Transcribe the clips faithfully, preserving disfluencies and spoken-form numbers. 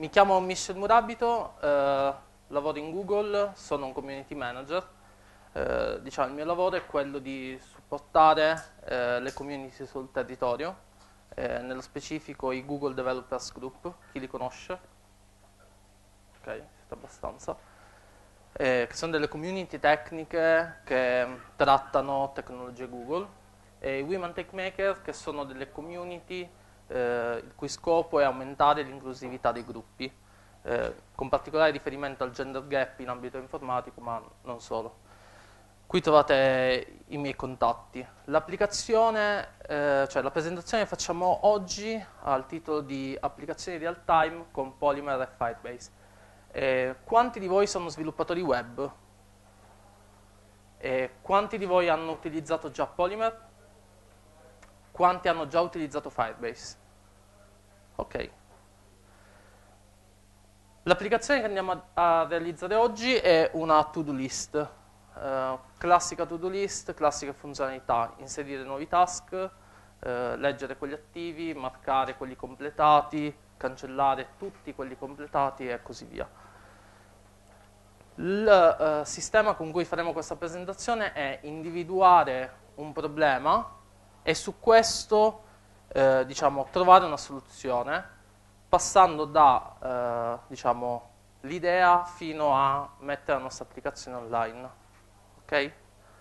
mi chiamo Michel Murabito, eh, lavoro in Google, sono un community manager. Eh, diciamo, il mio lavoro è quello di supportare eh, le community sul territorio, eh, nello specifico i Google Developers Group, chi li conosce? Ok, siete abbastanza. Eh, che sono delle community tecniche che trattano tecnologie Google, e i Women Tech Maker, che sono delle community eh, il cui scopo è aumentare l'inclusività dei gruppi, eh, con particolare riferimento al gender gap in ambito informatico, ma non solo. Qui trovate i miei contatti. L'applicazione, eh, cioè la presentazione che facciamo oggi ha il titolo di Applicazioni real time con Polymer e Firebase. Eh, quanti di voi sono sviluppatori web? Eh, quanti di voi hanno utilizzato già Polymer? Quanti hanno già utilizzato Firebase? Ok. L'applicazione che andiamo a, a realizzare oggi è una to-do list. Uh, classica to-do list, classiche funzionalità: inserire nuovi task, uh, leggere quelli attivi, marcare quelli completati, cancellare tutti quelli completati e così via. Il uh, sistema con cui faremo questa presentazione è individuare un problema e su questo eh, diciamo, trovare una soluzione, passando da eh, diciamo, l'idea fino a mettere la nostra applicazione online. Ok?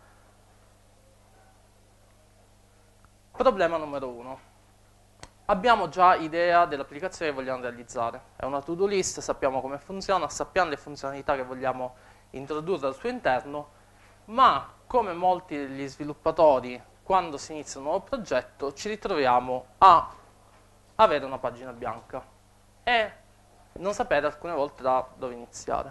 Problema numero uno. Abbiamo già idea dell'applicazione che vogliamo realizzare. È una to-do list, sappiamo come funziona, sappiamo le funzionalità che vogliamo introdurre al suo interno, ma come molti degli sviluppatori, quando si inizia un nuovo progetto, ci ritroviamo a avere una pagina bianca e non sapere alcune volte da dove iniziare.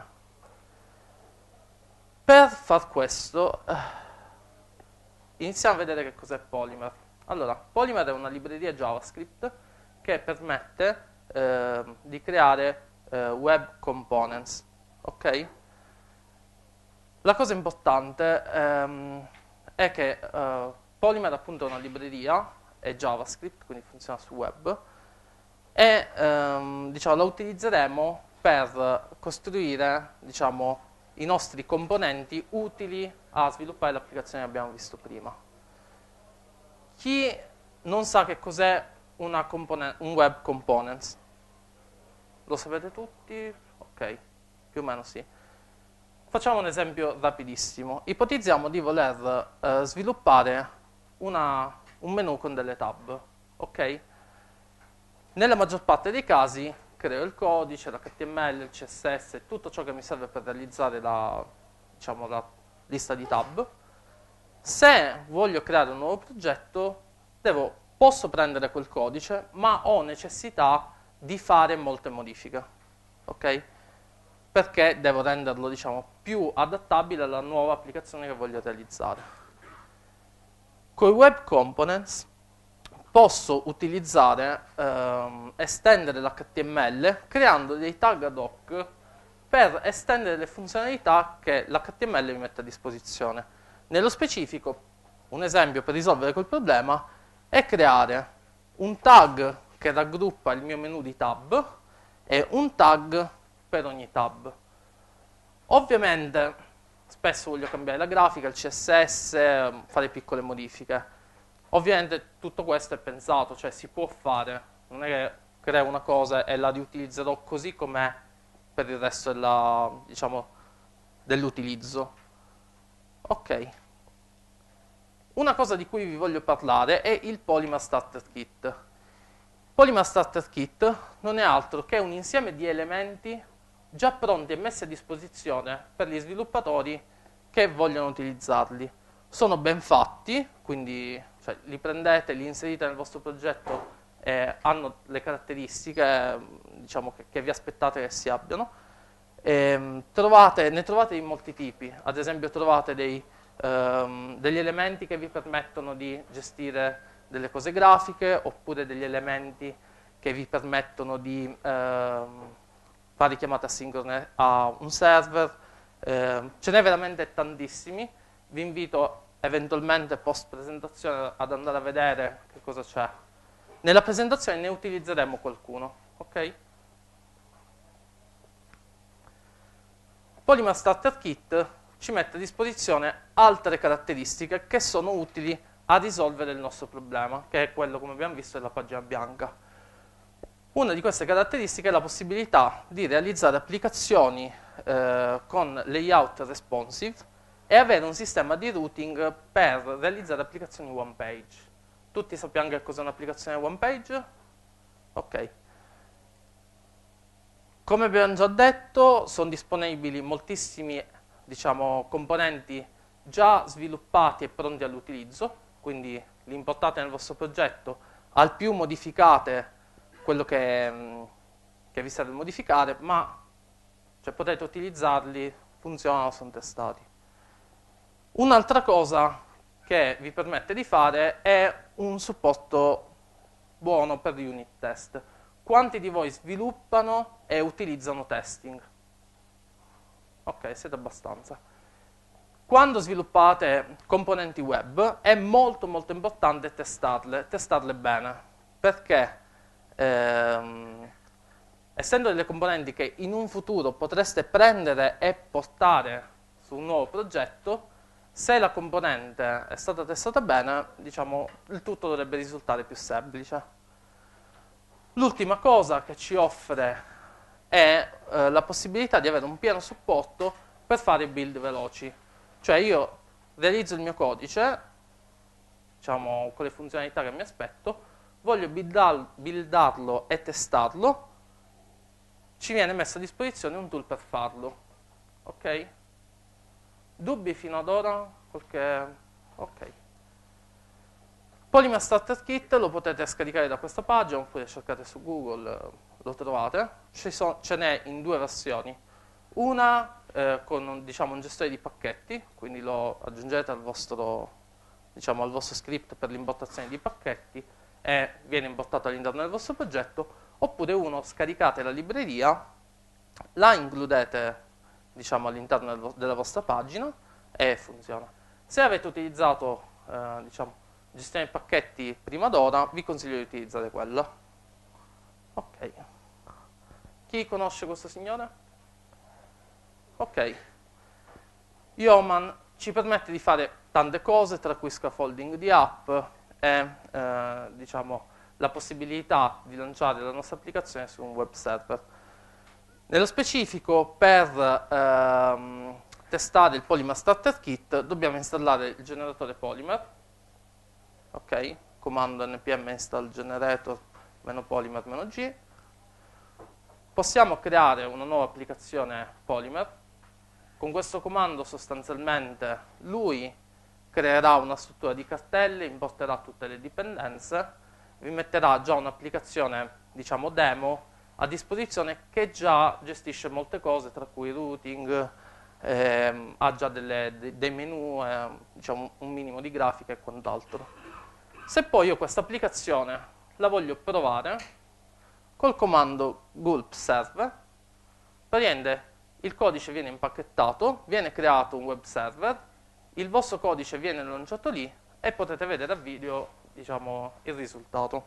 Per far questo, eh, iniziamo a vedere che cos'è Polymer. Allora, Polymer è una libreria JavaScript che permette eh, di creare eh, web components. Ok? La cosa importante ehm, è che eh, Polymer appunto è una libreria, è JavaScript, quindi funziona su web, e ehm, diciamo, la utilizzeremo per costruire diciamo, i nostri componenti utili a sviluppare l'applicazione che abbiamo visto prima. Chi non sa che cos'è una component, un web components? Lo sapete tutti? Ok, più o meno sì. Facciamo un esempio rapidissimo. Ipotizziamo di voler eh, sviluppare una, un menu con delle tab. Ok? Nella maggior parte dei casi creo il codice, l'H T M L, il C S S, tutto ciò che mi serve per realizzare la, diciamo, la lista di tab. Se voglio creare un nuovo progetto, devo, posso prendere quel codice, ma ho necessità di fare molte modifiche. Ok? Perché devo renderlo diciamo, più adattabile alla nuova applicazione che voglio realizzare. Con i web components posso utilizzare, ehm, estendere l'H T M L creando dei tag ad hoc per estendere le funzionalità che l'H T M L mi mette a disposizione. Nello specifico, un esempio per risolvere quel problema è creare un tag che raggruppa il mio menu di tab e un tag per ogni tab. Ovviamente spesso voglio cambiare la grafica, il C S S, fare piccole modifiche. Ovviamente tutto questo è pensato, cioè si può fare, non è che creo una cosa e la riutilizzerò così com'è per il resto della, diciamo, dell'utilizzo. Ok. Una cosa di cui vi voglio parlare è il Polymer Starter Kit. Polymer Starter Kit non è altro che un insieme di elementi già pronti e messi a disposizione per gli sviluppatori che vogliono utilizzarli. Sono ben fatti, quindi cioè, li prendete, li inserite nel vostro progetto e hanno le caratteristiche diciamo, che, che vi aspettate che si abbiano. E, trovate, ne trovate di molti tipi, ad esempio trovate dei, ehm, degli elementi che vi permettono di gestire delle cose grafiche, oppure degli elementi che vi permettono di ehm, fare chiamate asincrone a un server. Eh, ce n'è veramente tantissimi. Vi invito eventualmente post presentazione ad andare a vedere che cosa c'è. Nella presentazione ne utilizzeremo qualcuno, ok? Polymer Starter Kit ci mette a disposizione altre caratteristiche che sono utili a risolvere il nostro problema, che è quello, come abbiamo visto, della pagina bianca. Una di queste caratteristiche è la possibilità di realizzare applicazioni eh, con layout responsive e avere un sistema di routing per realizzare applicazioni one page. Tutti sappiamo che cos'è un'applicazione one page? Ok. Come abbiamo già detto, sono disponibili moltissimi, diciamo, componenti già sviluppati e pronti all'utilizzo, quindi li importate nel vostro progetto, al più modificate quello che, che vi serve modificare, ma cioè, potete utilizzarli, funzionano, sono testati. Un'altra cosa che vi permette di fare è un supporto buono per gli unit test. Quanti di voi sviluppano e utilizzano testing? Ok, siete abbastanza. Quando sviluppate componenti web è molto molto importante testarle, testarle bene, perché ehm, essendo delle componenti che in un futuro potreste prendere e portare su un nuovo progetto, se la componente è stata testata bene, diciamo, il tutto dovrebbe risultare più semplice. L'ultima cosa che ci offre è eh, la possibilità di avere un pieno supporto per fare build veloci. Cioè io realizzo il mio codice, diciamo con le funzionalità che mi aspetto, voglio buildar, buildarlo e testarlo, ci viene messo a disposizione un tool per farlo. Ok? Dubbi fino ad ora? Qualche... Ok. Polymer Starter Kit lo potete scaricare da questa pagina oppure cercate su Google, lo trovate. Ci sono, ce n'è in due versioni. Una eh, con un, diciamo, un gestore di pacchetti, quindi lo aggiungete al vostro, diciamo, al vostro script per l'importazione di pacchetti e viene importato all'interno del vostro progetto, oppure uno, scaricate la libreria, la includete, diciamo, all'interno del, della vostra pagina e funziona. Se avete utilizzato, eh, diciamo, gestione dei pacchetti prima d'ora, vi consiglio di utilizzare quella. Ok. Chi conosce questo signore? Ok. Yeoman ci permette di fare tante cose, tra cui scaffolding di app e eh, diciamo, la possibilità di lanciare la nostra applicazione su un web server. Nello specifico, per ehm, testare il Polymer Starter Kit dobbiamo installare il generatore Polymer. Ok, comando npm install generator meno polymer meno g. Possiamo creare una nuova applicazione Polymer. Con questo comando sostanzialmente lui creerà una struttura di cartelle, importerà tutte le dipendenze, vi metterà già un'applicazione, diciamo, demo a disposizione che già gestisce molte cose, tra cui routing, ehm, ha già delle, de, dei menu, eh, diciamo, un minimo di grafica e quant'altro. Se poi io questa applicazione la voglio provare, col comando gulp server, praticamente il codice viene impacchettato, viene creato un web server, il vostro codice viene lanciato lì e potete vedere a video, diciamo, il risultato.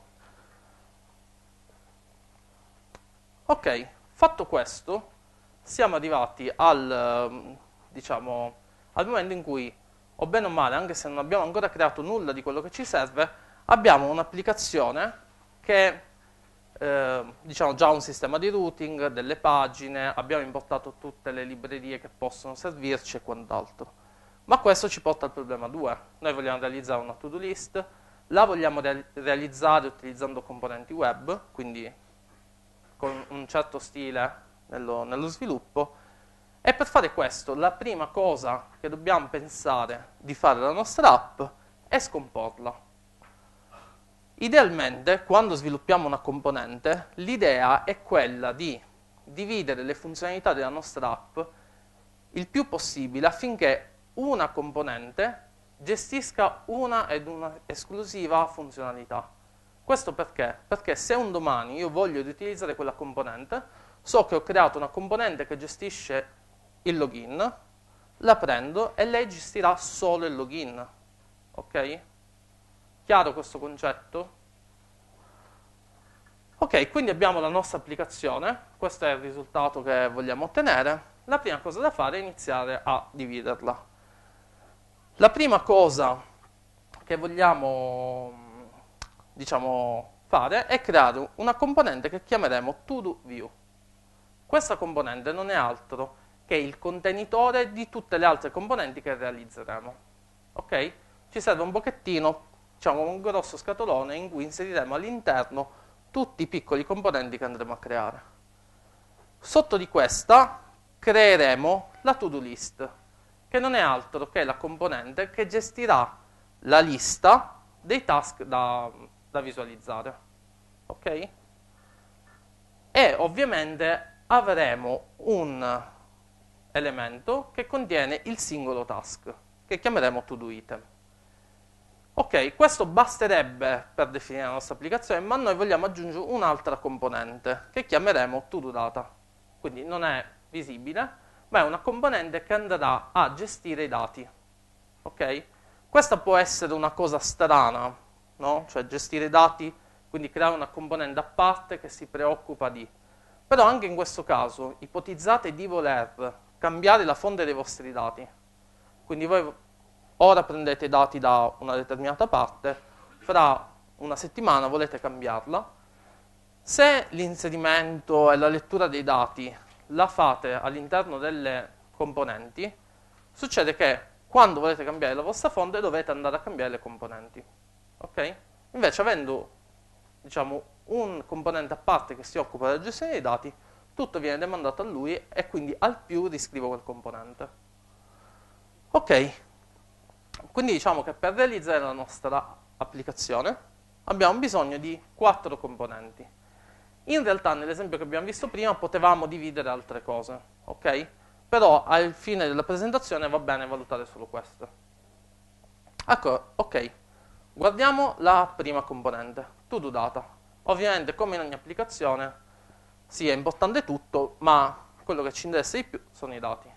Ok, fatto questo, siamo arrivati al, diciamo, al momento in cui, o bene o male, anche se non abbiamo ancora creato nulla di quello che ci serve, abbiamo un'applicazione che eh, diciamo già un sistema di routing, delle pagine, abbiamo importato tutte le librerie che possono servirci e quant'altro. Ma questo ci porta al problema due. Noi vogliamo realizzare una to-do list, la vogliamo re realizzare utilizzando componenti web, quindi con un certo stile nello, nello sviluppo, e per fare questo la prima cosa che dobbiamo pensare di fare alla nostra app è scomporla. Idealmente, quando sviluppiamo una componente, l'idea è quella di dividere le funzionalità della nostra app il più possibile affinché una componente gestisca una ed una esclusiva funzionalità. Questo perché? Perché se un domani io voglio riutilizzare quella componente, so che ho creato una componente che gestisce il login, la prendo e lei gestirà solo il login. Ok? Chiaro questo concetto? Ok, quindi abbiamo la nostra applicazione, questo è il risultato che vogliamo ottenere. la prima cosa da fare è iniziare a dividerla. La prima cosa che vogliamo, diciamo, fare è creare una componente che chiameremo ToDoView. Questa componente non è altro che il contenitore di tutte le altre componenti che realizzeremo. Ok? Ci serve un pochettino, diciamo un grosso scatolone in cui inseriremo all'interno tutti i piccoli componenti che andremo a creare. Sotto di questa creeremo la to-do list, che non è altro che la componente che gestirà la lista dei task da, da visualizzare. Ok? E ovviamente avremo un elemento che contiene il singolo task, che chiameremo to-do item. Ok, questo basterebbe per definire la nostra applicazione, ma noi vogliamo aggiungere un'altra componente, che chiameremo to-do data. Quindi non è visibile, ma è una componente che andrà a gestire i dati. Ok? Questa può essere una cosa strana, no? Cioè gestire i dati, quindi creare una componente a parte che si preoccupa di. Però anche in questo caso ipotizzate di voler cambiare la fonte dei vostri dati. Quindi voi ora prendete i dati da una determinata parte, fra una settimana volete cambiarla. Se l'inserimento e la lettura dei dati la fate all'interno delle componenti, succede che quando volete cambiare la vostra fonte dovete andare a cambiare le componenti. Ok? Invece avendo, diciamo, un componente a parte che si occupa della gestione dei dati, tutto viene demandato a lui e quindi al più riscrivo quel componente. Ok, quindi diciamo che per realizzare la nostra applicazione abbiamo bisogno di quattro componenti. In realtà nell'esempio che abbiamo visto prima potevamo dividere altre cose, ok? Però al fine della presentazione va bene valutare solo questo. Ecco, ok, guardiamo la prima componente, to-do data. Ovviamente come in ogni applicazione sì, è importante tutto, ma quello che ci interessa di più sono i dati.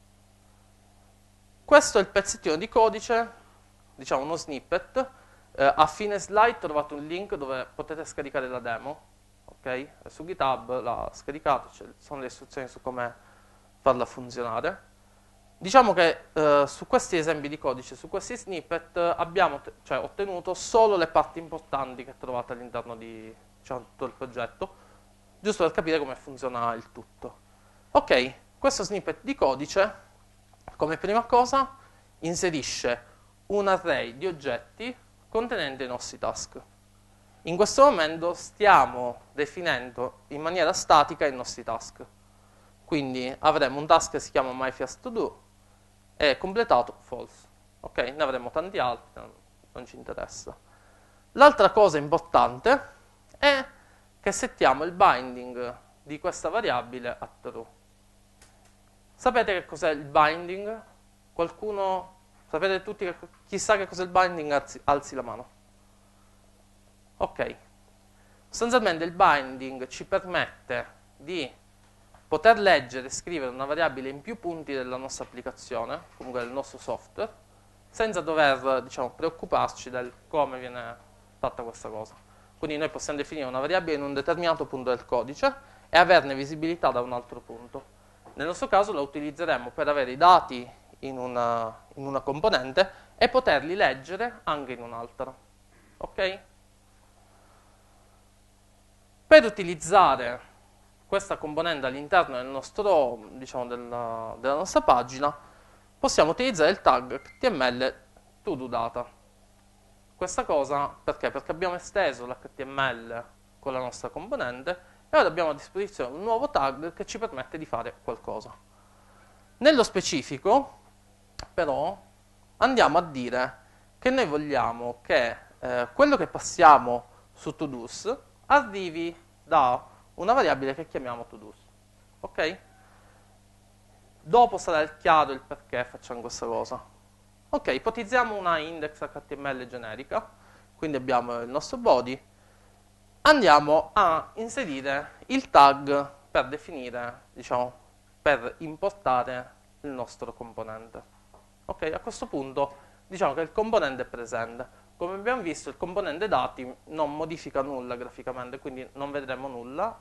Questo è il pezzettino di codice, diciamo uno snippet. Eh, a fine slide trovate un link dove potete scaricare la demo. Ok? Su GitHub l'ha scaricato, ci sono le istruzioni su come farla funzionare. Diciamo che eh, su questi esempi di codice, su questi snippet, abbiamo cioè, ottenuto solo le parti importanti che trovate all'interno di diciamo, tutto il progetto, giusto per capire come funziona il tutto. Ok, questo snippet di codice, come prima cosa, inserisce un array di oggetti contenente i nostri task. In questo momento stiamo definendo in maniera statica i nostri task. Quindi avremo un task che si chiama myFirstToDo e completato false. Ok, ne avremo tanti altri, non ci interessa. L'altra cosa importante è che settiamo il binding di questa variabile a true. Sapete che cos'è il binding? Qualcuno, sapete tutti, che, chi sa che cos'è il binding alzi, alzi la mano. Ok, sostanzialmente il binding ci permette di poter leggere e scrivere una variabile in più punti della nostra applicazione, comunque del nostro software, senza dover, diciamo, preoccuparci del come viene fatta questa cosa. Quindi noi possiamo definire una variabile in un determinato punto del codice e averne visibilità da un altro punto. Nel nostro caso la utilizzeremo per avere i dati in una, in una componente e poterli leggere anche in un'altra. Ok? Per utilizzare questa componente all'interno del nostro, diciamo, della, della nostra pagina, possiamo utilizzare il tag H T M L ToDoData. Questa cosa perché? Perché abbiamo esteso l'H T M L con la nostra componente e ora abbiamo a disposizione un nuovo tag che ci permette di fare qualcosa. Nello specifico, però, andiamo a dire che noi vogliamo che eh, quello che passiamo su ToDo's arrivi da una variabile che chiamiamo ToDo's. Ok? Dopo sarà chiaro il perché facciamo questa cosa. Ok, ipotizziamo una index H T M L generica, quindi abbiamo il nostro body. Andiamo a inserire il tag per definire, diciamo, per importare il nostro componente. Ok, a questo punto diciamo che il componente è presente. Come abbiamo visto, il componente dati non modifica nulla graficamente, quindi non vedremo nulla,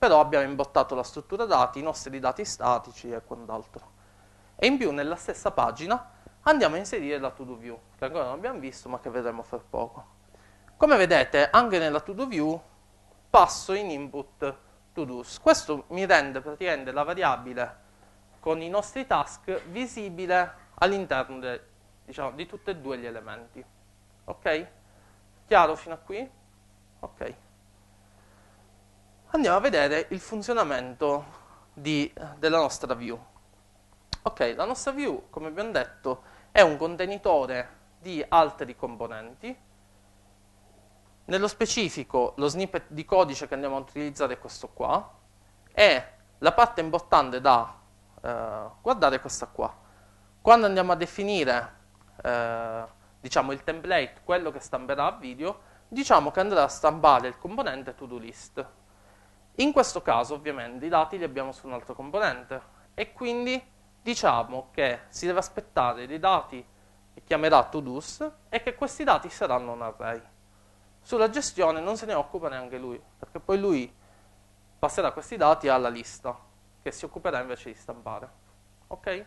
però abbiamo imbottato la struttura dati, i nostri dati statici e quant'altro. E in più nella stessa pagina andiamo a inserire la to-do view, che ancora non abbiamo visto ma che vedremo fra poco. Come vedete anche nella to-do view passo in input to-dos. Questo mi rende praticamente la variabile con i nostri task visibile all'interno de, diciamo, di tutti e due gli elementi. Ok? Chiaro fino a qui? Ok. Andiamo a vedere il funzionamento di, della nostra view. Ok, la nostra view, come abbiamo detto, è un contenitore di altri componenti. Nello specifico, lo snippet di codice che andiamo a utilizzare è questo qua, e la parte importante da eh, guardare è questa qua. Quando andiamo a definire eh, diciamo il template, quello che stamperà a video, diciamo che andrà a stampare il componente to-do list. In questo caso, ovviamente, i dati li abbiamo su un altro componente e quindi diciamo che si deve aspettare dei dati che chiamerà to-dos e che questi dati saranno un array. Sulla gestione non se ne occupa neanche lui, perché poi lui passerà questi dati alla lista, che si occuperà invece di stampare. Ok?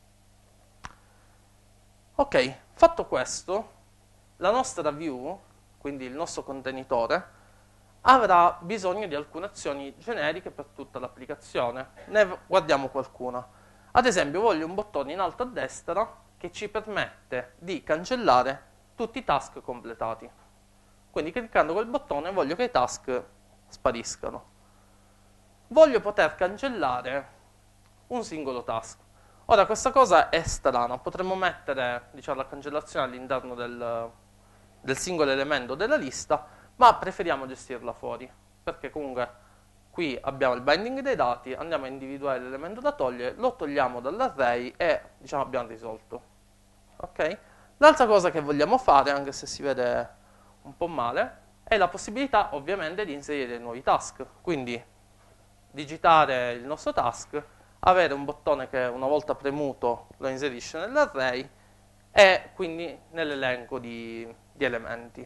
Ok, fatto questo, la nostra view, quindi il nostro contenitore, avrà bisogno di alcune azioni generiche per tutta l'applicazione. Ne guardiamo qualcuna. Ad esempio, voglio un bottone in alto a destra che ci permette di cancellare tutti i task completati. Quindi cliccando quel bottone voglio che i task spariscano. Voglio poter cancellare un singolo task. Ora, questa cosa è strana. Potremmo mettere, diciamo, la cancellazione all'interno del, del singolo elemento della lista, ma preferiamo gestirla fuori, perché comunque qui abbiamo il binding dei dati, andiamo a individuare l'elemento da togliere, lo togliamo dall'array e, diciamo, abbiamo risolto. Ok? L'altra cosa che vogliamo fare, anche se si vede un po' male, è la possibilità ovviamente di inserire nuovi task. Quindi digitare il nostro task, avere un bottone che una volta premuto lo inserisce nell'array e quindi nell'elenco di, di elementi.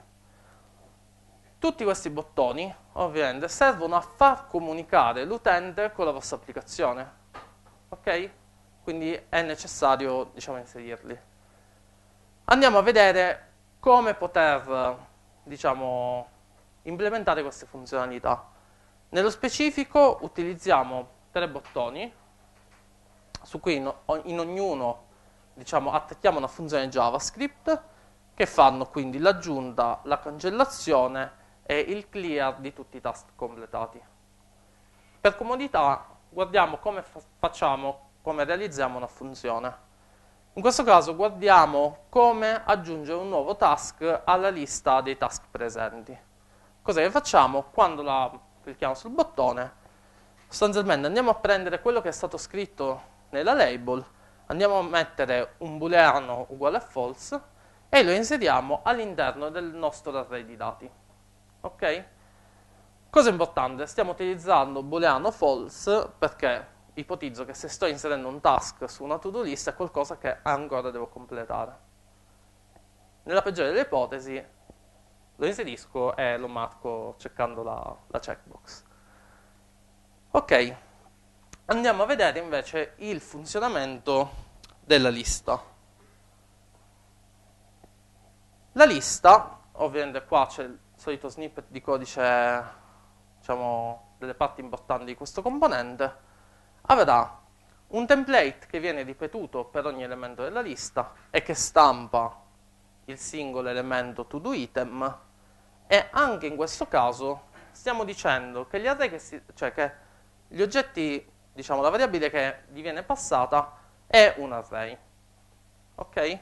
Tutti questi bottoni ovviamente servono a far comunicare l'utente con la vostra applicazione. Ok? Quindi è necessario, diciamo, inserirli. Andiamo a vedere come poter, diciamo, implementare queste funzionalità. Nello specifico utilizziamo tre bottoni su cui in, in ognuno, diciamo, attacchiamo una funzione JavaScript che fanno quindi l'aggiunta, la cancellazione e il clear di tutti i task completati. Per comodità guardiamo come fa- facciamo, come realizziamo una funzione. In questo caso guardiamo come aggiungere un nuovo task alla lista dei task presenti. Cosa che facciamo? Quando la clicchiamo sul bottone, sostanzialmente andiamo a prendere quello che è stato scritto nella label, andiamo a mettere un booleano uguale a false e lo inseriamo all'interno del nostro array di dati. Ok? Cosa importante, stiamo utilizzando booleano false perché ipotizzo che se sto inserendo un task su una to-do list è qualcosa che ancora devo completare. Nella peggiore delle ipotesi lo inserisco e lo marco cercando la, la checkbox. Ok, andiamo a vedere invece il funzionamento della lista. La lista, ovviamente qua c'è il solito snippet di codice, diciamo, delle parti importanti di questo componente, avrà un template che viene ripetuto per ogni elemento della lista e che stampa il singolo elemento to do item, e anche in questo caso stiamo dicendo che gli array che si, cioè che gli oggetti, diciamo, la variabile che gli viene passata è un array. Ok?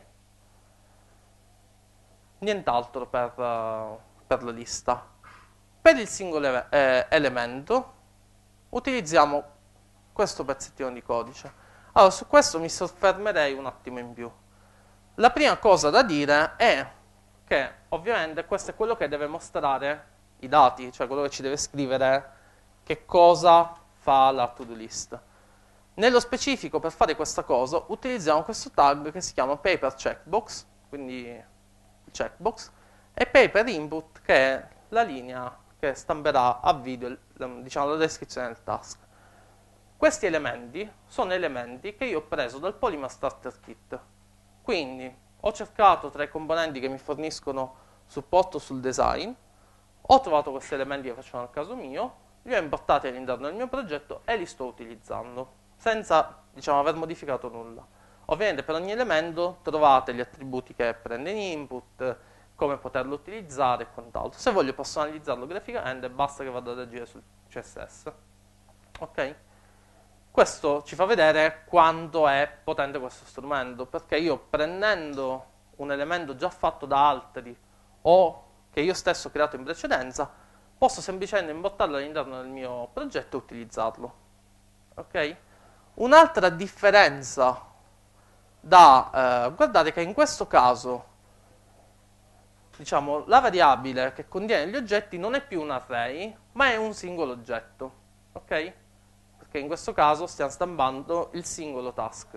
Nient'altro per, uh, per la lista. Per il singolo eh, elemento utilizziamo questo pezzettino di codice. Allora, su questo mi soffermerei un attimo in più. La prima cosa da dire è che ovviamente questo è quello che deve mostrare i dati, cioè quello che ci deve scrivere che cosa fa la to-do list. Nello specifico, per fare questa cosa, utilizziamo questo tag che si chiama paper checkbox, quindi checkbox, e paper input, che è la linea che stamperà a video diciamo, la descrizione del task. Questi elementi sono elementi che io ho preso dal Polymer Starter Kit. Quindi ho cercato tra i componenti che mi forniscono supporto sul design, ho trovato questi elementi che facevano al caso mio, li ho importati all'interno del mio progetto e li sto utilizzando, senza, diciamo, aver modificato nulla. Ovviamente per ogni elemento trovate gli attributi che prende in input, come poterlo utilizzare e quant'altro. Se voglio personalizzarlo graficamente, basta che vada ad agire sul C S S. Ok? Questo ci fa vedere quanto è potente questo strumento, perché io prendendo un elemento già fatto da altri o che io stesso ho creato in precedenza, posso semplicemente importarlo all'interno del mio progetto e utilizzarlo. Ok? Un'altra differenza da eh, guardare è che in questo caso, diciamo, la variabile che contiene gli oggetti non è più un array, ma è un singolo oggetto. Ok? Perché in questo caso stiamo stampando il singolo task.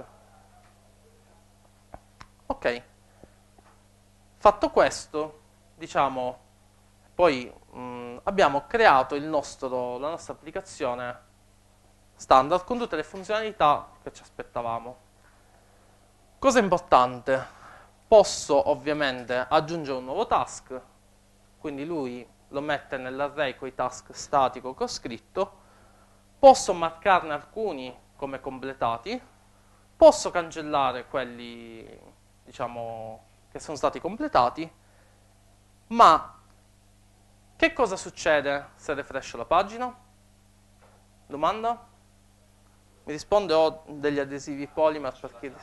Ok. Fatto questo, diciamo, poi mh, abbiamo creato il nostro, la nostra applicazione standard con tutte le funzionalità che ci aspettavamo. Cosa importante? Posso ovviamente aggiungere un nuovo task, quindi lui lo mette nell'array con i task statico che ho scritto, posso marcarne alcuni come completati, posso cancellare quelli, diciamo, che sono stati completati, ma che cosa succede se refrescio la pagina? Domanda? Mi risponde ho degli adesivi Polymer per chi...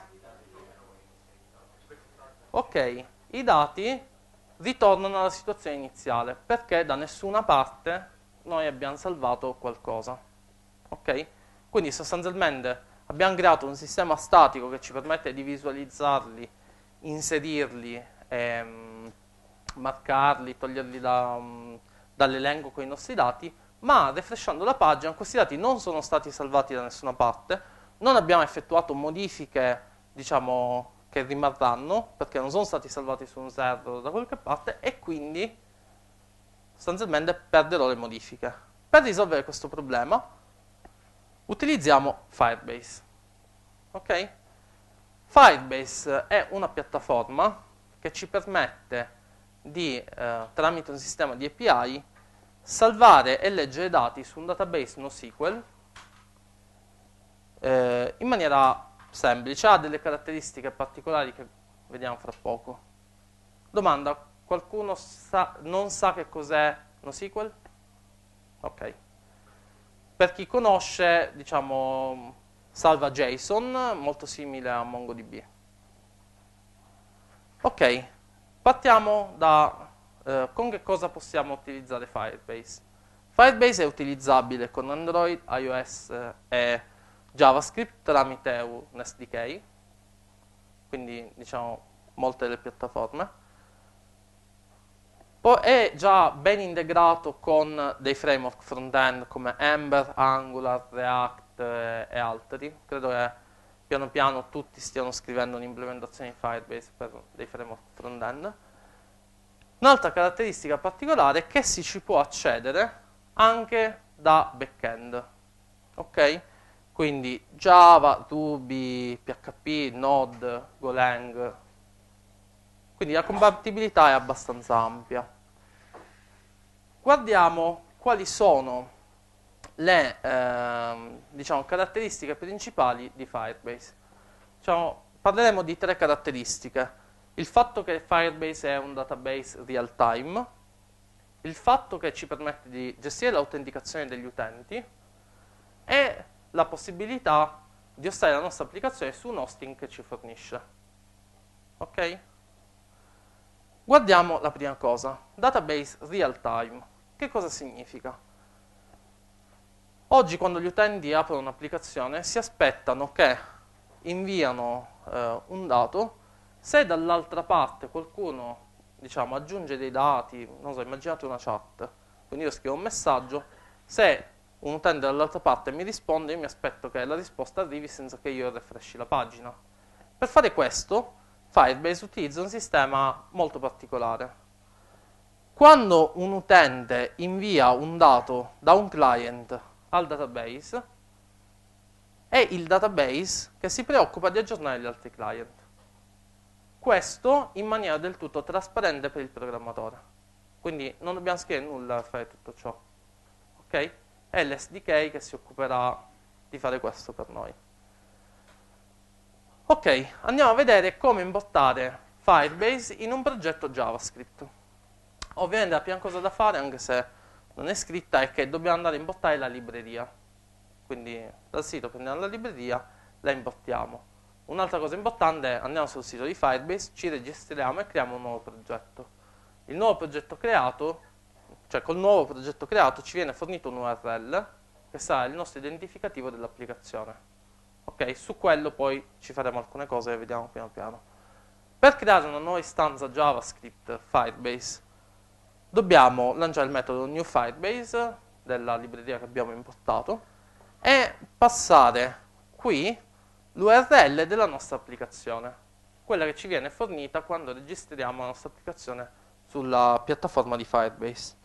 Ok, i dati ritornano alla situazione iniziale perché da nessuna parte noi abbiamo salvato qualcosa. Ok? Quindi sostanzialmente abbiamo creato un sistema statico che ci permette di visualizzarli, inserirli, ehm, marcarli, toglierli da, um, dall'elenco con i nostri dati, ma refreshando la pagina questi dati non sono stati salvati da nessuna parte, non abbiamo effettuato modifiche, diciamo, che rimarranno, perché non sono stati salvati su un server da qualche parte, e quindi sostanzialmente perderò le modifiche. Per risolvere questo problema utilizziamo Firebase. Ok? Firebase è una piattaforma che ci permette di, eh, tramite un sistema di A P I, salvare e leggere dati su un database NoSQL eh, in maniera semplice. Ha delle caratteristiche particolari che vediamo fra poco. Domanda, qualcuno sa, non sa che cos'è NoSQL? Ok. Per chi conosce, diciamo, salva JSON, molto simile a MongoDB. Ok, partiamo da eh, con che cosa possiamo utilizzare Firebase. Firebase è utilizzabile con Android, iOS e JavaScript tramite un S D K, quindi diciamo molte delle piattaforme. Poi è già ben integrato con dei framework front-end come Ember, Angular, React e, e altri. Credo che piano piano tutti stiano scrivendo un'implementazione di Firebase per dei framework front-end. Un'altra caratteristica particolare è che si ci può accedere anche da back-end. Ok? Quindi Java, Ruby, P H P, Node, Golang. Quindi la compatibilità è abbastanza ampia. Guardiamo quali sono le eh, diciamo, caratteristiche principali di Firebase. Diciamo, parleremo di tre caratteristiche. Il fatto che Firebase è un database real time, il fatto che ci permette di gestire l'autenticazione degli utenti e la possibilità di ostare la nostra applicazione su un hosting che ci fornisce. Ok? Guardiamo la prima cosa, database real time. Che cosa significa? Oggi quando gli utenti aprono un'applicazione si aspettano che inviano eh, un dato, se dall'altra parte qualcuno, diciamo, aggiunge dei dati, non so, immaginate una chat, quindi io scrivo un messaggio, se un utente dall'altra parte mi risponde, io mi aspetto che la risposta arrivi senza che io refreshi la pagina. Per fare questo Firebase utilizza un sistema molto particolare. Quando un utente invia un dato da un client al database, è il database che si preoccupa di aggiornare gli altri client. Questo in maniera del tutto trasparente per il programmatore. Quindi non dobbiamo scrivere nulla per fare tutto ciò. Ok? È l'S D K che si occuperà di fare questo per noi. Ok, andiamo a vedere come importare Firebase in un progetto JavaScript. Ovviamente la prima cosa da fare, anche se non è scritta, è che dobbiamo andare a importare la libreria. Quindi dal sito prendiamo la libreria, la importiamo. Un'altra cosa importante è andiamo sul sito di Firebase, ci registriamo e creiamo un nuovo progetto. Il nuovo progetto creato, cioè col nuovo progetto creato ci viene fornito un U R L che sarà il nostro identificativo dell'applicazione. Ok, su quello poi ci faremo alcune cose e vediamo piano piano. Per creare una nuova istanza JavaScript Firebase dobbiamo lanciare il metodo new Firebase della libreria che abbiamo importato e passare qui l'U R L della nostra applicazione, quella che ci viene fornita quando registriamo la nostra applicazione sulla piattaforma di Firebase.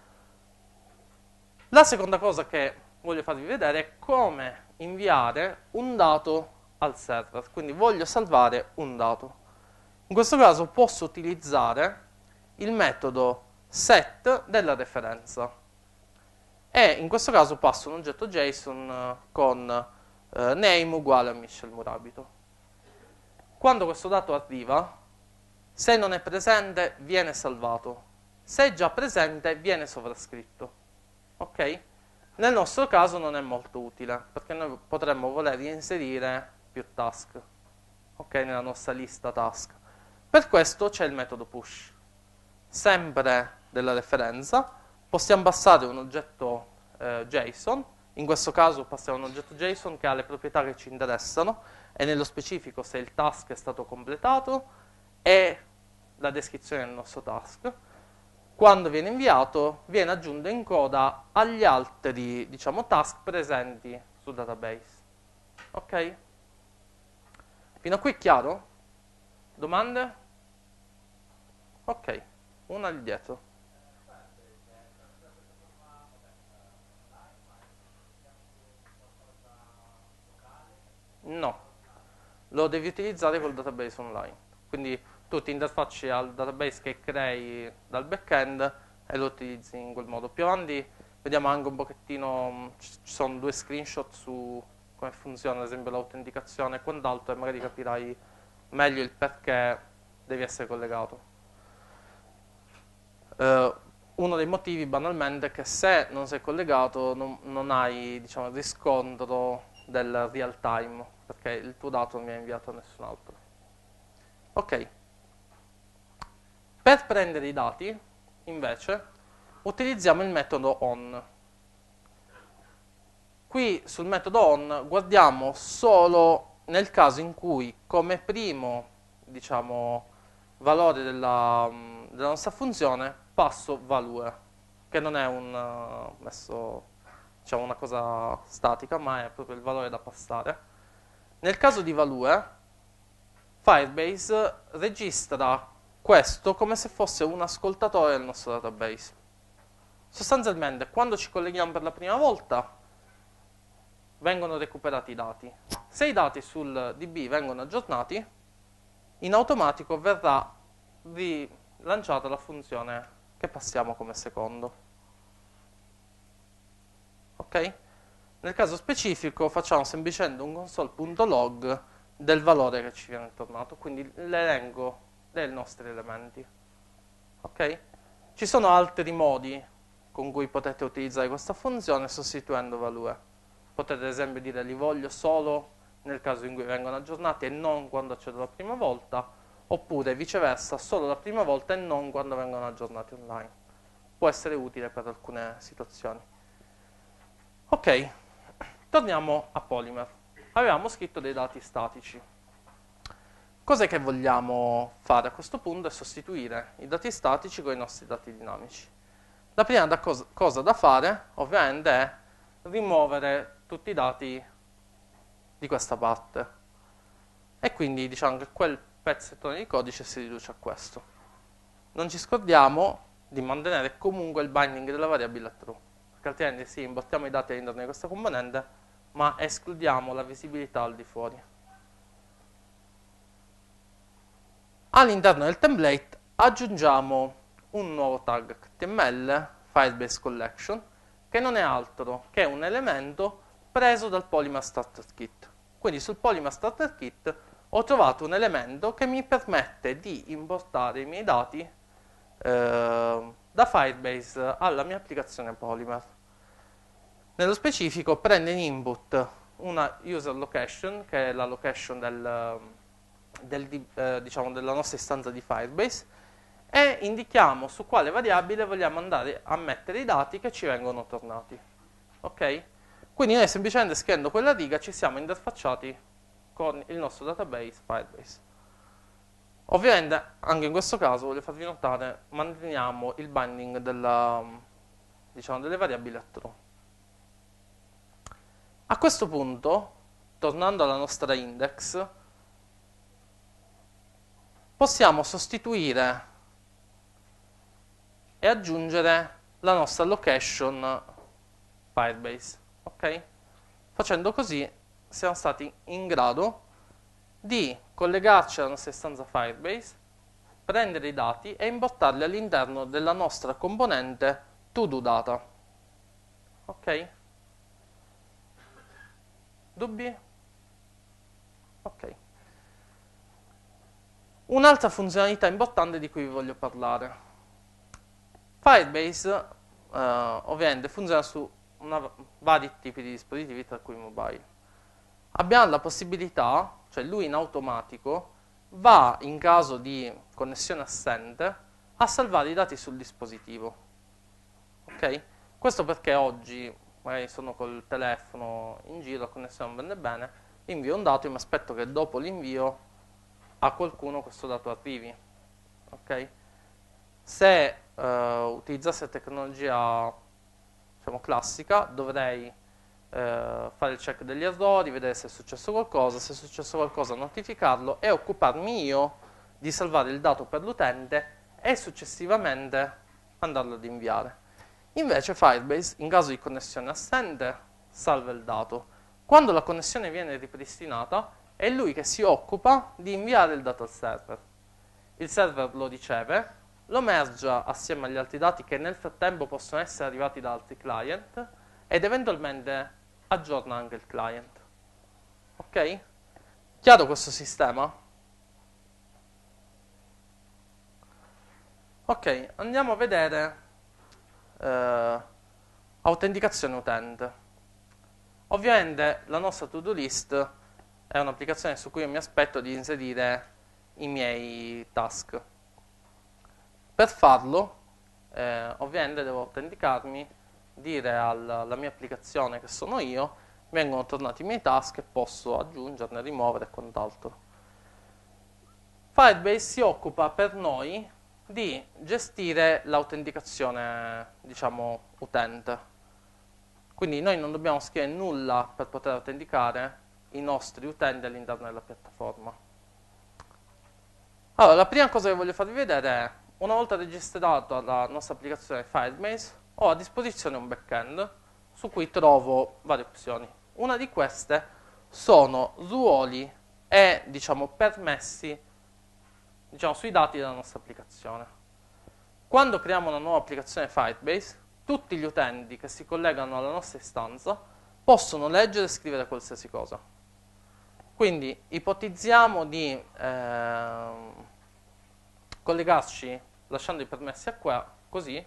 La seconda cosa che voglio farvi vedere è come inviare un dato al server, quindi voglio salvare un dato. In questo caso posso utilizzare il metodo set della referenza e in questo caso passo un oggetto JSON con eh, name uguale a Michel Murabito. Quando questo dato arriva, se non è presente viene salvato, se è già presente viene sovrascritto. Ok? Nel nostro caso non è molto utile, perché noi potremmo voler inserire più task, ok, nella nostra lista task. Per questo c'è il metodo push. Sempre della referenza, possiamo passare un oggetto eh, JSON, in questo caso passiamo un oggetto JSON che ha le proprietà che ci interessano, e nello specifico se il task è stato completato e la descrizione del nostro task. Quando viene inviato, viene aggiunto in coda agli altri, diciamo, task presenti sul database. Ok? Fino a qui è chiaro? Domande? Ok, una lì dietro. No, lo devi utilizzare col database online. Quindi tu ti interfacci al database che crei dal backend e lo utilizzi in quel modo. Più avanti vediamo anche un pochettino, ci sono due screenshot su come funziona ad esempio l'autenticazione e quant'altro e magari capirai meglio il perché devi essere collegato. Uh, uno dei motivi banalmente è che se non sei collegato non, non hai, diciamo, il riscontro del real time, perché il tuo dato non viene inviato a nessun altro. Ok. Per prendere i dati, invece, utilizziamo il metodo on. Qui sul metodo on guardiamo solo nel caso in cui come primo, diciamo, valore della, della nostra funzione passo value, che non è un uh, messo, diciamo, una cosa statica, ma è proprio il valore da passare. Nel caso di value, Firebase registra questo come se fosse un ascoltatore del nostro database. Sostanzialmente, quando ci colleghiamo per la prima volta, vengono recuperati i dati. Se i dati sul D B vengono aggiornati, in automatico verrà rilanciata la funzione che passiamo come secondo. Ok? Nel caso specifico facciamo semplicemente un console.log del valore che ci viene tornato, quindi l'elenco dei nostri elementi. Ok? Ci sono altri modi con cui potete utilizzare questa funzione sostituendo value. Potete ad esempio dire li voglio solo nel caso in cui vengono aggiornati e non quando accedo la prima volta, oppure viceversa, solo la prima volta e non quando vengono aggiornati online. Può essere utile per alcune situazioni. Ok, torniamo a Polymer. Avevamo scritto dei dati statici. Cos'è che vogliamo fare a questo punto? È sostituire i dati statici con i nostri dati dinamici. La prima da cosa, cosa da fare, ovviamente, è rimuovere tutti i dati di questa parte. E quindi diciamo che quel pezzettone di codice si riduce a questo. Non ci scordiamo di mantenere comunque il binding della variabile true, perché altrimenti sì, importiamo i dati all'interno di questa componente, ma escludiamo la visibilità al di fuori. All'interno del template aggiungiamo un nuovo tag H T M L, Firebase Collection, che non è altro che un elemento preso dal Polymer Starter Kit. Quindi sul Polymer Starter Kit ho trovato un elemento che mi permette di importare i miei dati eh, da Firebase alla mia applicazione Polymer. Nello specifico prende in input una user location, che è la location del, del, eh, diciamo della nostra istanza di Firebase, e indichiamo su quale variabile vogliamo andare a mettere i dati che ci vengono tornati. Ok? Quindi noi semplicemente scrivendo quella riga ci siamo interfacciati con il nostro database Firebase. Ovviamente anche in questo caso voglio farvi notare, manteniamo il binding della, diciamo, delle variabili a true. A questo punto, tornando alla nostra index, possiamo sostituire e aggiungere la nostra location Firebase. Ok? Facendo così siamo stati in grado di collegarci alla nostra istanza Firebase, prendere i dati e importarli all'interno della nostra componente ToDoData. Ok? Dubbi? Ok. Un'altra funzionalità importante di cui vi voglio parlare. Firebase eh, ovviamente funziona su una, vari tipi di dispositivi, tra cui mobile. Abbiamo la possibilità, cioè lui in automatico, va in caso di connessione assente a salvare i dati sul dispositivo. Ok? Questo perché oggi magari sono col telefono in giro, la connessione non vende bene, invio un dato e mi aspetto che dopo l'invio a qualcuno questo dato arrivi. Ok? Se uh, utilizzasse tecnologia, diciamo, classica, dovrei uh, fare il check degli errori, vedere se è successo qualcosa, se è successo qualcosa notificarlo e occuparmi io di salvare il dato per l'utente e successivamente andarlo ad inviare. Invece Firebase, in caso di connessione assente, salva il dato. Quando la connessione viene ripristinata, è lui che si occupa di inviare il dato al server. Il server lo riceve, lo mergia assieme agli altri dati che nel frattempo possono essere arrivati da altri client ed eventualmente aggiorna anche il client. Ok? Chiaro questo sistema? Ok, andiamo a vedere eh, autenticazione utente. Ovviamente la nostra to-do list è un'applicazione su cui io mi aspetto di inserire i miei task. Per farlo, eh, ovviamente devo autenticarmi, dire alla, alla mia applicazione che sono io, vengono tornati i miei task e posso aggiungerne, rimuovere e quant'altro. Firebase si occupa per noi di gestire l'autenticazione, diciamo, utente. Quindi noi non dobbiamo scrivere nulla per poter autenticare i nostri utenti all'interno della piattaforma. Allora, la prima cosa che voglio farvi vedere è, una volta registrata la nostra applicazione Firebase, ho a disposizione un backend su cui trovo varie opzioni. Una di queste sono ruoli e, diciamo, permessi, diciamo, sui dati della nostra applicazione. Quando creiamo una nuova applicazione Firebase, tutti gli utenti che si collegano alla nostra istanza possono leggere e scrivere qualsiasi cosa. Quindi ipotizziamo di eh, collegarci lasciando i permessi a qua, così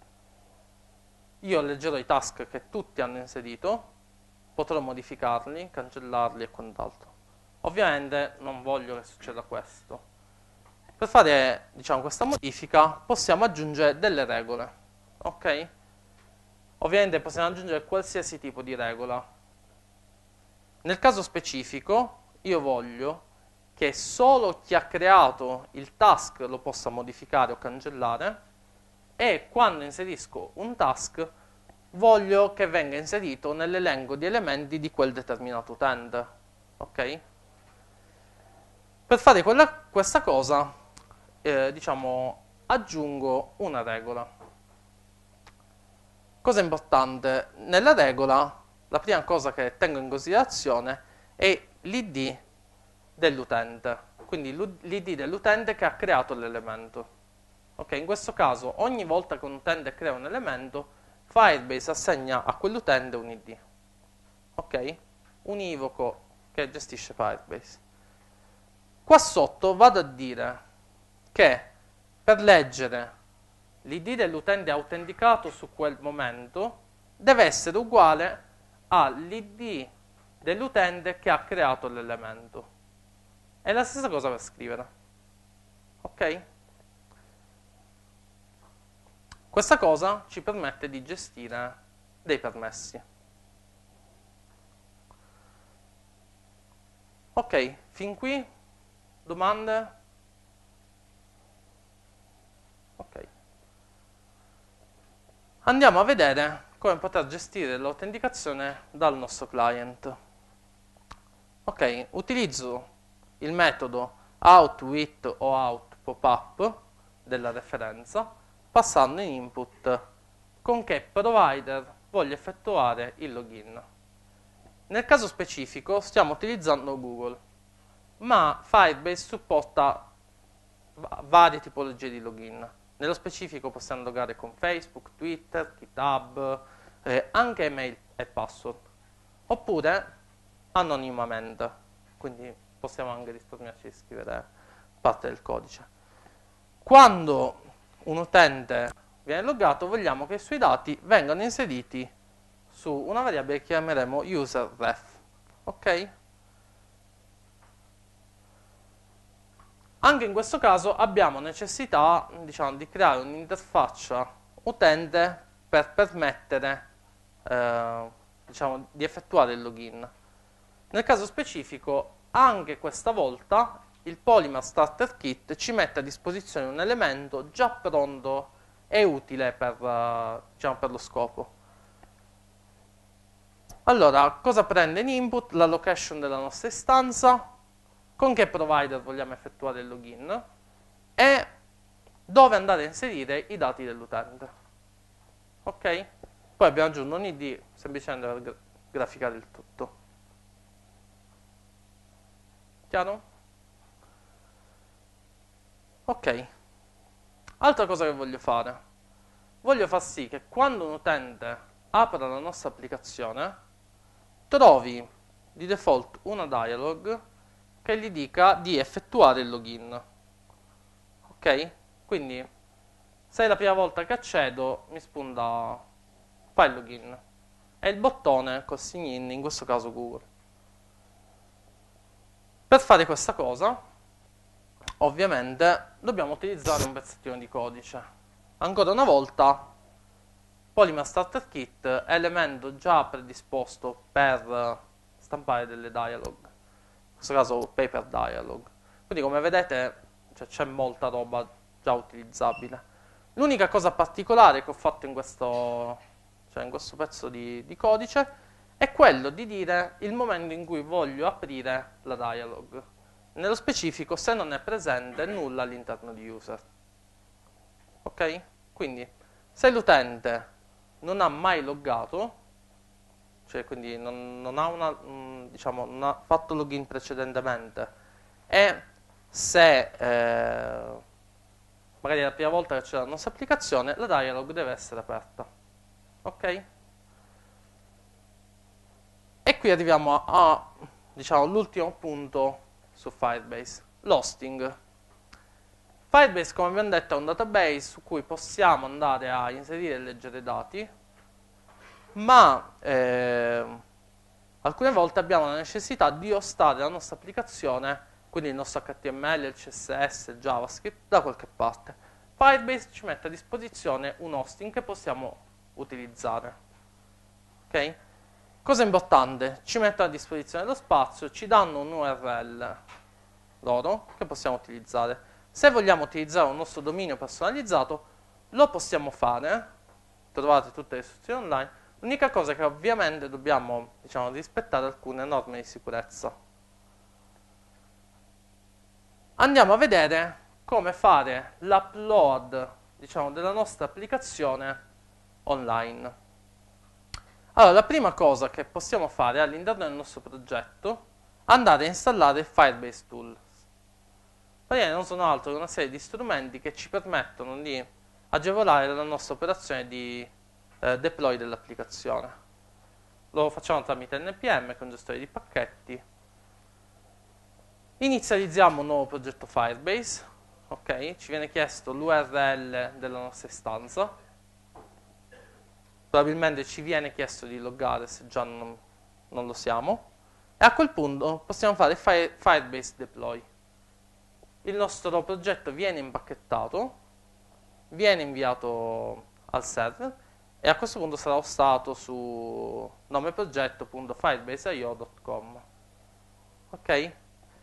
io leggerò i task che tutti hanno inserito, potrò modificarli, cancellarli e quant'altro. Ovviamente non voglio che succeda questo. Per fare, diciamo, questa modifica possiamo aggiungere delle regole, ok? Ovviamente possiamo aggiungere qualsiasi tipo di regola. Nel caso specifico io voglio che solo chi ha creato il task lo possa modificare o cancellare e quando inserisco un task voglio che venga inserito nell'elenco di elementi di quel determinato utente. Ok? Per fare quella, questa cosa, eh, diciamo, aggiungo una regola. Cosa importante? Nella regola, la prima cosa che tengo in considerazione è l'I D dell'utente, quindi l'I D dell'utente che ha creato l'elemento. Ok, in questo caso, ogni volta che un utente crea un elemento, Firebase assegna a quell'utente un I D. Ok? Univoco che gestisce Firebase. Qua sotto vado a dire che per leggere l'I D dell'utente autenticato su quel momento deve essere uguale all'I D dell'utente che ha creato l'elemento. È la stessa cosa per scrivere. Ok? Questa cosa ci permette di gestire dei permessi. Ok, fin qui? Domande? Ok. Andiamo a vedere come poter gestire l'autenticazione dal nostro client. Ok, utilizzo il metodo outWith o outPopup della referenza, passando in input con che provider voglio effettuare il login. Nel caso specifico stiamo utilizzando Google, ma Firebase supporta varie tipologie di login. Nello specifico possiamo logare con Facebook, Twitter, GitHub, eh, anche email e password. Oppure anonimamente, quindi possiamo anche risparmiarci di scrivere parte del codice. Quando un utente viene loggato, vogliamo che i suoi dati vengano inseriti su una variabile che chiameremo userRef. Ok? Anche in questo caso abbiamo necessità, diciamo, di creare un'interfaccia utente per permettere eh, diciamo, di effettuare il login. Nel caso specifico, anche questa volta, il Polymer Starter Kit ci mette a disposizione un elemento già pronto e utile per, uh, diciamo, per lo scopo. Allora, cosa prende in input? La location della nostra istanza, con che provider vogliamo effettuare il login e dove andare a inserire i dati dell'utente. Ok? Poi abbiamo aggiunto un I D semplicemente per gra- graficare il tutto. Chiaro? Ok. Altra cosa che voglio fare. Voglio far sì che quando un utente apra la nostra applicazione trovi di default una dialog che gli dica di effettuare il login. Ok? Quindi, se è la prima volta che accedo, mi spunta fai il login. E il bottone col sign in, in questo caso Google. Per fare questa cosa, ovviamente, dobbiamo utilizzare un pezzettino di codice. Ancora una volta, Polymer Starter Kit è elemento già predisposto per stampare delle dialog. In questo caso paper dialog. Quindi come vedete cioè, c'è molta roba già utilizzabile. L'unica cosa particolare che ho fatto in questo, cioè in questo pezzo di, di codice è quello di dire il momento in cui voglio aprire la dialog. Nello specifico se non è presente nulla all'interno di user. Ok? Quindi se l'utente non ha mai loggato, cioè quindi non, non ha una, mh, diciamo, non ha fatto login precedentemente e se eh, magari è la prima volta che c'è la nostra applicazione, la dialog deve essere aperta. Ok? E qui arriviamo a, a diciamo, l'ultimo punto su Firebase, l'hosting. Firebase, come abbiamo detto, è un database su cui possiamo andare a inserire e leggere dati, ma eh, alcune volte abbiamo la necessità di hostare la nostra applicazione, quindi il nostro H T M L, il C S S, il JavaScript, da qualche parte. Firebase ci mette a disposizione un hosting che possiamo utilizzare. Ok? Cosa importante? Ci mettono a disposizione lo spazio, ci danno un U R L loro che possiamo utilizzare. Se vogliamo utilizzare un nostro dominio personalizzato, lo possiamo fare. Trovate tutte le istruzioni online. L'unica cosa è che ovviamente dobbiamo, diciamo, rispettare alcune norme di sicurezza. Andiamo a vedere come fare l'upload, diciamo, della nostra applicazione online. Allora, la prima cosa che possiamo fare all'interno del nostro progetto è andare a installare Firebase Tools. Praticamente non sono altro che una serie di strumenti che ci permettono di agevolare la nostra operazione di eh, deploy dell'applicazione. Lo facciamo tramite N P M, che è un gestore di pacchetti. Inizializziamo un nuovo progetto Firebase, ok? Ci viene chiesto l'U R L della nostra istanza. Probabilmente ci viene chiesto di loggare se già non, non lo siamo. E a quel punto possiamo fare Fire, Firebase Deploy. Il nostro progetto viene impacchettato, viene inviato al server e a questo punto sarà hostato su nomeprogetto punto firebase punto i o punto com. Ok?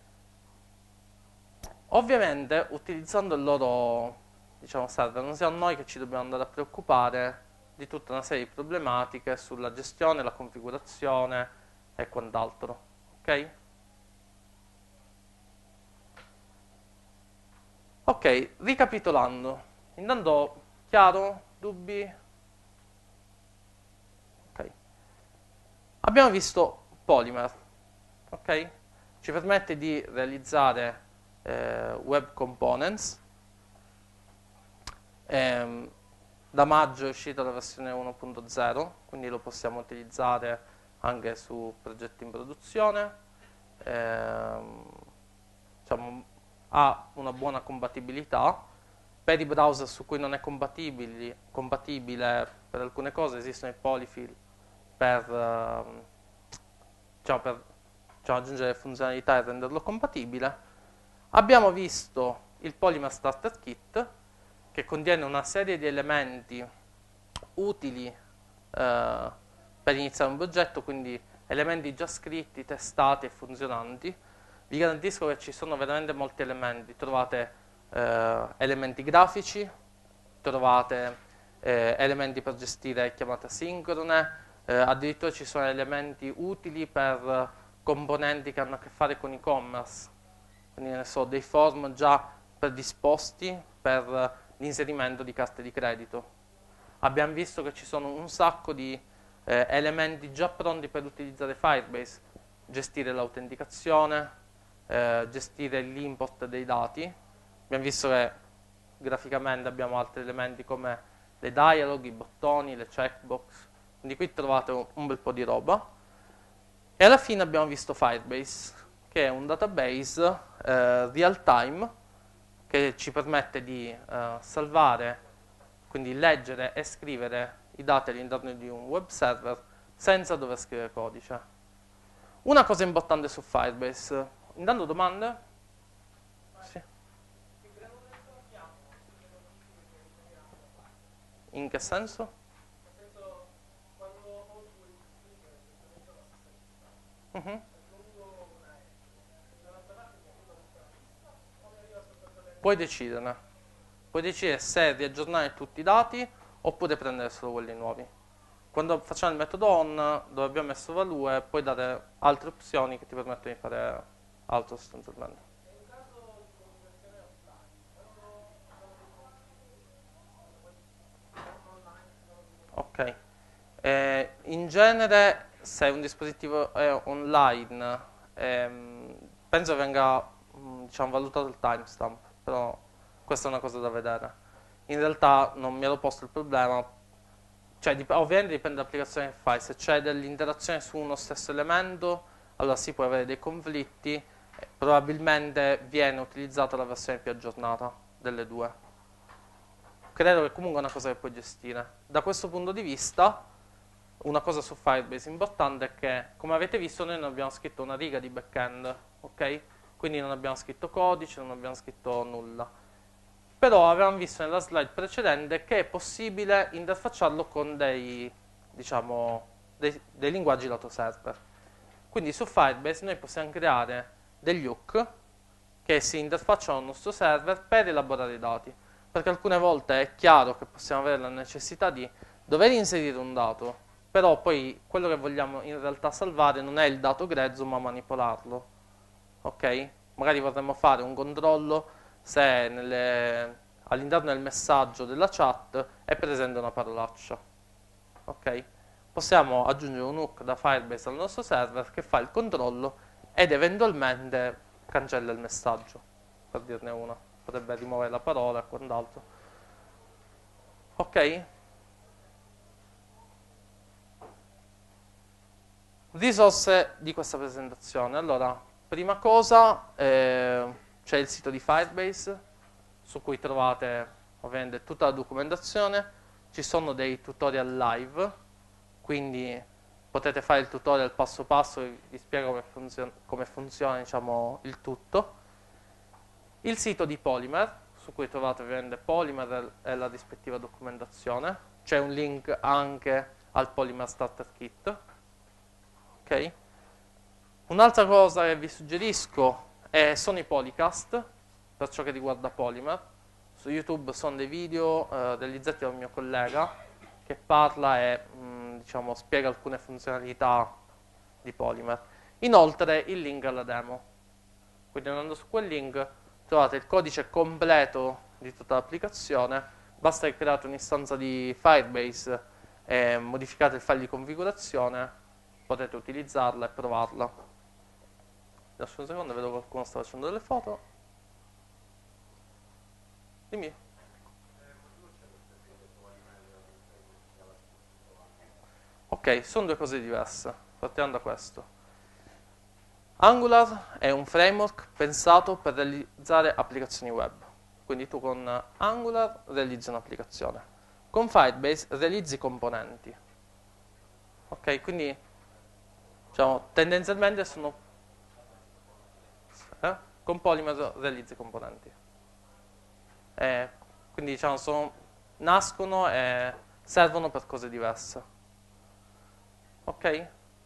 Ovviamente, utilizzando il loro, diciamo, server, non siamo noi che ci dobbiamo andare a preoccupare di tutta una serie di problematiche sulla gestione, la configurazione e quant'altro. Ok? Ok, ricapitolando. Intanto, chiaro? Dubbi? Ok. Abbiamo visto Polymer. Ok? Ci permette di realizzare eh, web components. Ehm, da maggio è uscita la versione uno punto zero, quindi lo possiamo utilizzare anche su progetti in produzione. Ehm, diciamo, ha una buona compatibilità. Per i browser su cui non è compatibile, compatibile per alcune cose esistono i polyfill per, ehm, diciamo, per diciamo, aggiungere funzionalità e renderlo compatibile. Abbiamo visto il Polymer Starter Kit, che contiene una serie di elementi utili eh, per iniziare un progetto, quindi elementi già scritti, testati e funzionanti. Vi garantisco che ci sono veramente molti elementi. Trovate eh, elementi grafici, trovate eh, elementi per gestire chiamate asincrone, eh, addirittura ci sono elementi utili per componenti che hanno a che fare con e-commerce, quindi ne so, dei form già predisposti per l'inserimento di carte di credito. Abbiamo visto che ci sono un sacco di eh, elementi già pronti per utilizzare Firebase, gestire l'autenticazione, eh, gestire l'import dei dati. Abbiamo visto che graficamente abbiamo altri elementi come le dialog, i bottoni, le checkbox, quindi qui trovate un bel po' di roba. E alla fine abbiamo visto Firebase, che è un database eh, real time che ci permette di eh, salvare, quindi leggere e scrivere i dati all'interno di un web server senza dover scrivere codice. Una cosa importante su Firebase, intanto domande? Sì. In che senso? Uh-huh. Puoi deciderne. Puoi decidere se riaggiornare tutti i dati oppure prendere solo quelli nuovi. Quando facciamo il metodo on, dove abbiamo messo value, puoi dare altre opzioni che ti permettono di fare altro sostanzialmente. Ok. Eh, in genere, se un dispositivo è online, ehm, penso venga mh, diciamo, valutato il timestamp, però questa è una cosa da vedere. In realtà non mi ero posto il problema, cioè dip- ovviamente dipende dall'applicazione che fai, se c'è dell'interazione su uno stesso elemento, allora si può avere dei conflitti, eh, probabilmente viene utilizzata la versione più aggiornata delle due. Credo che comunque è una cosa che puoi gestire. Da questo punto di vista, una cosa su Firebase importante è che, come avete visto, noi non abbiamo scritto una riga di backend, ok? Quindi non abbiamo scritto codice, non abbiamo scritto nulla. Però avevamo visto nella slide precedente che è possibile interfacciarlo con dei, diciamo, dei, dei linguaggi lato server. Quindi su Firebase noi possiamo creare degli hook che si interfacciano al nostro server per elaborare i dati. Perché alcune volte è chiaro che possiamo avere la necessità di dover inserire un dato, però poi quello che vogliamo in realtà salvare non è il dato grezzo, ma manipolarlo. Ok? Magari vorremmo fare un controllo se nelle, all'interno del messaggio della chat è presente una parolaccia. Ok? possiamo aggiungere un hook da Firebase al nostro server che fa il controllo ed eventualmente cancella il messaggio, per dirne una. Potrebbe rimuovere la parola e quant'altro. Ok? Risorse di questa presentazione. Allora, prima cosa eh, c'è il sito di Firebase su cui trovate ovviamente tutta la documentazione, ci sono dei tutorial live, quindi potete fare il tutorial passo passo e vi spiego come, funziona, come funziona diciamo, il tutto. Il sito di Polymer, su cui trovate ovviamente Polymer e la rispettiva documentazione, c'è un link anche al Polymer Starter Kit. Okay. Un'altra cosa che vi suggerisco è, sono i Polycast, per ciò che riguarda Polymer. Su YouTube sono dei video eh, realizzati da un mio collega che parla e mh, diciamo, spiega alcune funzionalità di Polymer. Inoltre il link alla demo. Quindi andando su quel link trovate il codice completo di tutta l'applicazione. Basta che create un'istanza di Firebase e modificate il file di configurazione, potete utilizzarla e provarla. Lascio un secondo, vedo che qualcuno sta facendo delle foto. Dimmi. Ok, sono due cose diverse. Partiamo da questo. Angular è un framework pensato per realizzare applicazioni web. Quindi tu con Angular realizzi un'applicazione. Con Firebase realizzi componenti. Ok, quindi diciamo, tendenzialmente sono... Eh? Con Polymer realizzi componenti. Eh, quindi diciamo, sono, nascono e servono per cose diverse. Ok?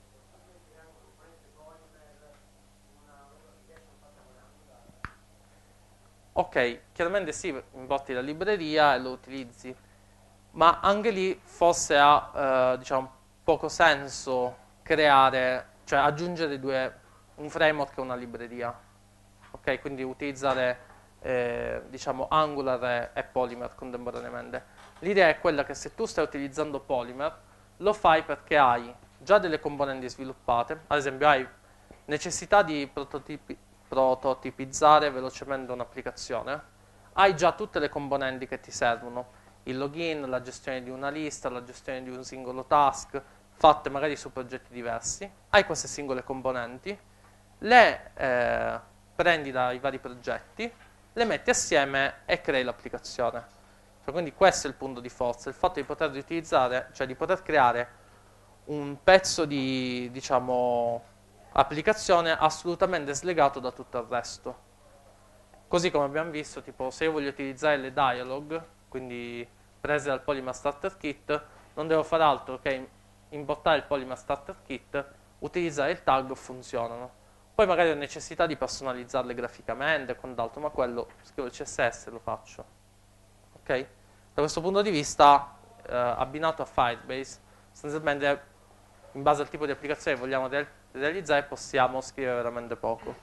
Ok, chiaramente sì, importi la libreria e lo utilizzi, ma anche lì forse ha eh, diciamo, poco senso creare, cioè aggiungere due, un framework e una libreria. Ok, quindi utilizzare eh, diciamo Angular e, e Polymer contemporaneamente. L'idea è quella che se tu stai utilizzando Polymer, lo fai perché hai già delle componenti sviluppate, ad esempio hai necessità di prototipi, prototipizzare velocemente un'applicazione, hai già tutte le componenti che ti servono, il login, la gestione di una lista, la gestione di un singolo task, fatte magari su progetti diversi, hai queste singole componenti, le eh, prendi dai vari progetti, le metti assieme e crei l'applicazione. Cioè, quindi questo è il punto di forza, il fatto di poter riutilizzare, cioè di poter creare un pezzo di, diciamo, applicazione assolutamente slegato da tutto il resto. Così come abbiamo visto, tipo, se io voglio utilizzare le dialog, quindi prese dal Polymer Starter Kit, non devo fare altro che importare il Polymer Starter Kit, utilizzare il tag, funzionano. Poi magari ho necessità di personalizzarle graficamente e quant'altro, ma quello scrivo il C S S e lo faccio. Ok? Da questo punto di vista, eh, abbinato a Firebase, sostanzialmente in base al tipo di applicazione che vogliamo re- realizzare possiamo scrivere veramente poco.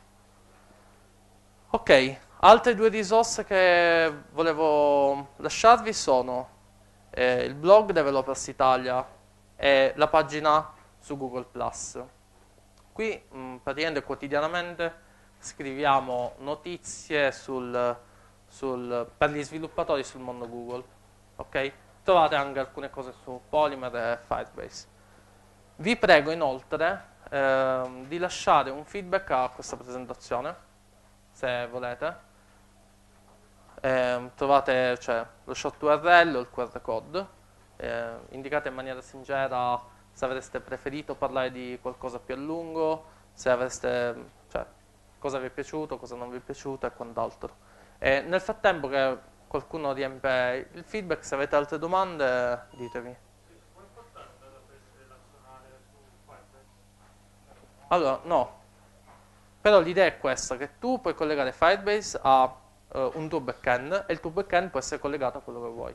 Ok, altre due risorse che volevo lasciarvi sono eh, il blog Developers Italia e la pagina su Google plus. Qui mh, praticamente quotidianamente scriviamo notizie sul, sul, per gli sviluppatori sul mondo Google. Ok? Trovate anche alcune cose su Polymer e Firebase. Vi prego inoltre ehm, di lasciare un feedback a questa presentazione, se volete. Eh, trovate cioè, lo short U R L o il Q R code. Eh, indicate in maniera sincera se avreste preferito parlare di qualcosa più a lungo, se avreste, cioè, cosa vi è piaciuto, cosa non vi è piaciuto e quant'altro. E nel frattempo che qualcuno riempie il feedback, se avete altre domande, ditemi. Allora, no. Però l'idea è questa, che tu puoi collegare Firebase a uh, un tuo backend e il tuo backend può essere collegato a quello che vuoi.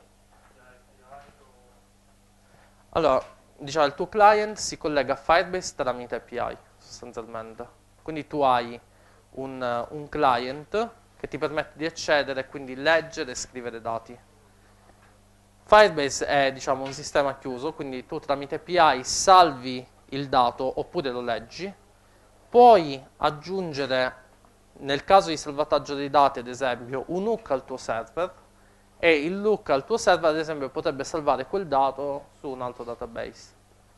Allora, diciamo, il tuo client si collega a Firebase tramite A P I, sostanzialmente. Quindi tu hai un, un client che ti permette di accedere e quindi leggere e scrivere dati. Firebase è, diciamo, un sistema chiuso, quindi tu tramite A P I salvi il dato oppure lo leggi, puoi aggiungere, nel caso di salvataggio dei dati, ad esempio, un hook al tuo server, e il hook al tuo server, ad esempio, potrebbe salvare quel dato su un altro database.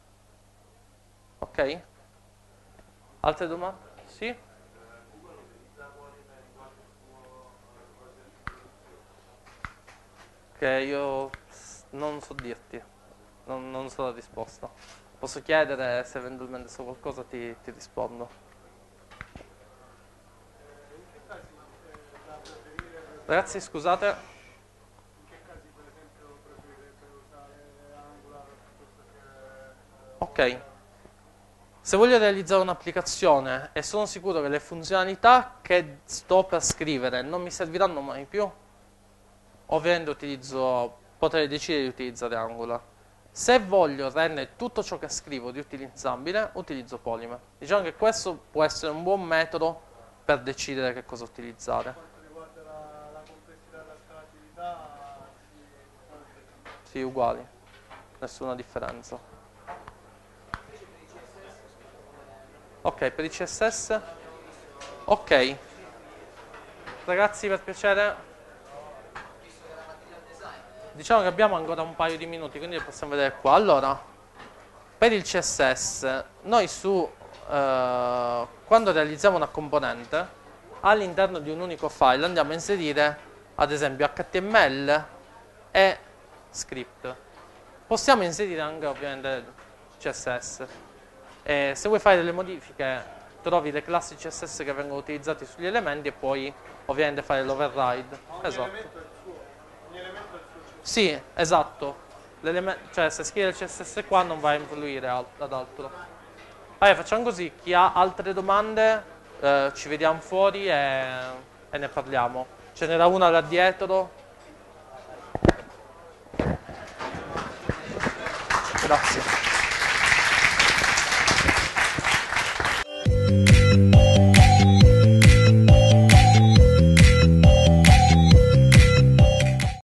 Ok? Altre domande? Sì? Ok, io non so dirti, non, non so la risposta. Posso chiedere, se eventualmente so qualcosa ti, ti rispondo. Ragazzi, scusate. In che casi per esempio preferirebbe usare Angular piuttosto che... Ok. Se voglio realizzare un'applicazione e sono sicuro che le funzionalità che sto per scrivere non mi serviranno mai più, ovviamente utilizzo, potrei decidere di utilizzare Angular. Se voglio rendere tutto ciò che scrivo riutilizzabile, utilizzo Polymer. Diciamo che questo può essere un buon metodo per decidere che cosa utilizzare. Per quanto riguarda la, la complessità e la scalatilità, sì, Sì, uguali, nessuna differenza. Ok, per i C S S? Ok. Ragazzi, per piacere. Diciamo che abbiamo ancora un paio di minuti, quindi lo possiamo vedere qua. Allora, per il C S S, noi su, eh, quando realizziamo una componente, all'interno di un unico file andiamo a inserire, ad esempio, H T M L e script. Possiamo inserire anche, ovviamente, C S S. E se vuoi fare delle modifiche, trovi le classi C S S che vengono utilizzate sugli elementi e puoi, ovviamente, fare l'override. Esatto. Sì, esatto. Cioè, se scrivi il C S S qua non va a influire ad altro. Allora, facciamo così. Chi ha altre domande, eh, ci vediamo fuori e, e ne parliamo. Ce n'era una là dietro. Grazie.